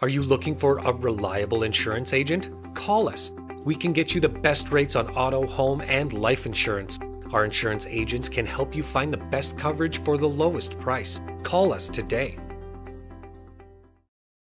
Are you looking for a reliable insurance agent? Call us. We can get you the best rates on auto, home, and life insurance. Our insurance agents can help you find the best coverage for the lowest price. Call us today.